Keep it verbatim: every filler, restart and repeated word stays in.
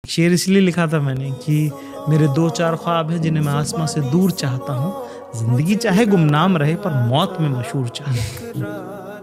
शेर इसलिए लिखा था मैंने कि मेरे दो चार ख्वाब हैं जिन्हें मैं आसमां से दूर चाहता हूँ। ज़िंदगी चाहे गुमनाम रहे पर मौत में मशहूर चाहता हूँ।